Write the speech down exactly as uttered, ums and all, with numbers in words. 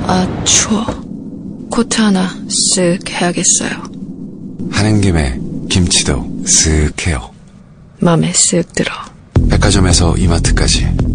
아, 추워. 코트 하나 쓱 해야겠어요. 하는 김에 김치도 쓱 해요. 맘에 쓱 들어. 백화점에서 이마트까지